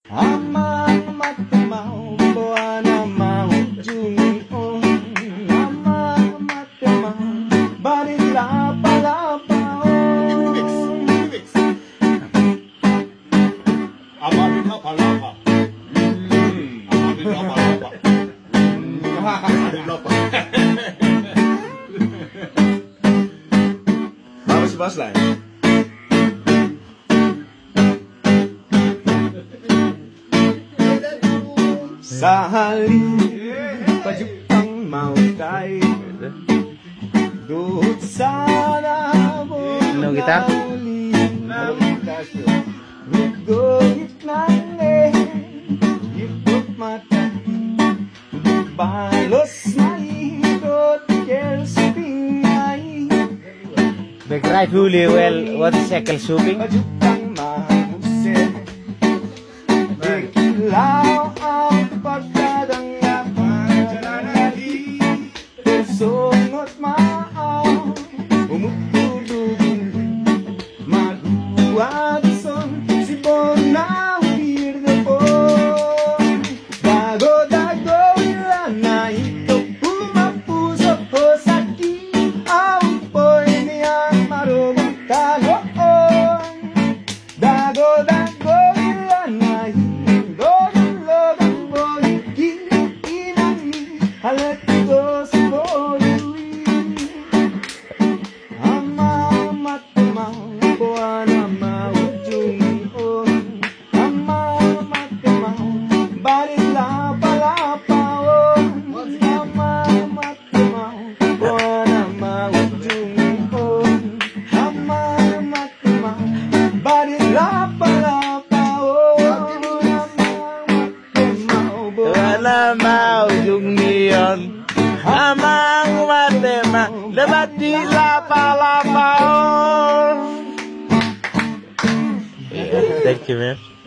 Amang matemau buana mau jungion. Amang matemau barit lapa-lapaon. Amarin lapa-lapa. Amarin lapa-lapa. Amarin lapa. Bagus bos lah. Sa halip pajupang mau tayo doon sana mo Ano kita? Nagugit ng ipot mata balos na ikot kelsiping ay Back right really well. What cycle shopping? pajupang mahusip Biglaw ang pagdadangya Sungot maaw Umutulugin Maguwadson Sipon na hirdo po Dago-dago ilan na ito Pumapuso o sakit Ang po'y niyang marunong taloon Dago-dago ilan na ito Logang-logang mo'y kinang-inang Halat ko sa boy Ama-matemang buwana maujungion Ama-matemang barit lapa-lapaon Ama-matemang buwana maujungion Ama-matemang barit lapa-lapaon Ama-matemang Wala mau jungion. Amang matema lebat di lapa-lapa. Thank you, man.